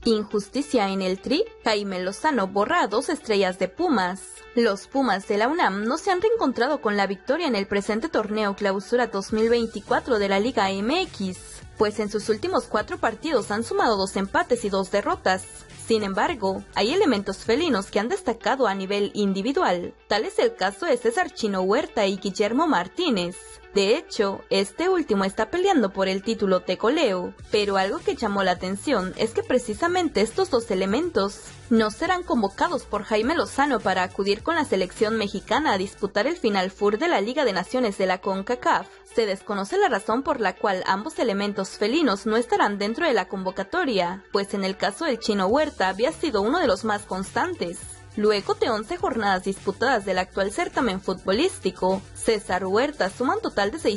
Injusticia en el Tri, Jaime Lozano borra a 2 estrellas de Pumas. Los Pumas de la UNAM no se han reencontrado con la victoria en el presente torneo Clausura 2024 de la Liga MX, pues en sus últimos 4 partidos han sumado 2 empates y 2 derrotas. Sin embargo, hay elementos felinos que han destacado a nivel individual. Tal es el caso de César Chino Huerta y Guillermo Martínez. De hecho, este último está peleando por el título tecoleo, pero algo que llamó la atención es que precisamente estos 2 elementos no serán convocados por Jaime Lozano para acudir con la selección mexicana a disputar el Final Four de la Liga de Naciones de la CONCACAF. Se desconoce la razón por la cual ambos elementos felinos no estarán dentro de la convocatoria, pues en el caso del Chino Huerta había sido uno de los más constantes. Luego de 11 jornadas disputadas del actual certamen futbolístico, César Huerta suma un total de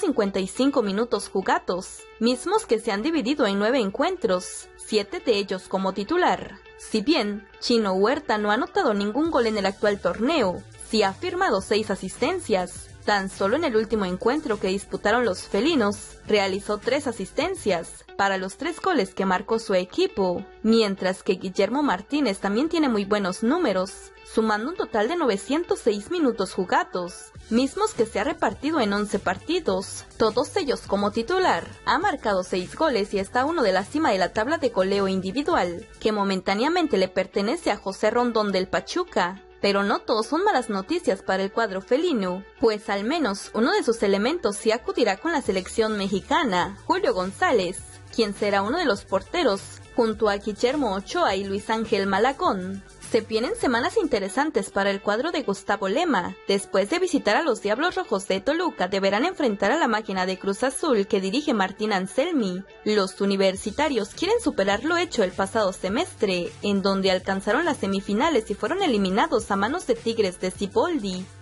655 minutos jugados, mismos que se han dividido en 9 encuentros, 7 de ellos como titular. Si bien Chino Huerta no ha anotado ningún gol en el actual torneo, sí ha firmado 6 asistencias. Tan solo en el último encuentro que disputaron los felinos, realizó 3 asistencias para los 3 goles que marcó su equipo, mientras que Guillermo Martínez también tiene muy buenos números, sumando un total de 906 minutos jugados, mismos que se ha repartido en 11 partidos, todos ellos como titular. Ha marcado 6 goles y está uno de la cima de la tabla de goleo individual, que momentáneamente le pertenece a José Rondón del Pachuca. Pero no todos son malas noticias para el cuadro felino, pues al menos uno de sus elementos sí acudirá con la selección mexicana, Julio González, quien será uno de los porteros, junto a Guillermo Ochoa y Luis Ángel Malagón. Se vienen semanas interesantes para el cuadro de Gustavo Lema. Después de visitar a los Diablos Rojos de Toluca, deberán enfrentar a la máquina de Cruz Azul que dirige Martín Anselmi. Los universitarios quieren superar lo hecho el pasado semestre, en donde alcanzaron las semifinales y fueron eliminados a manos de Tigres de Ciboldi.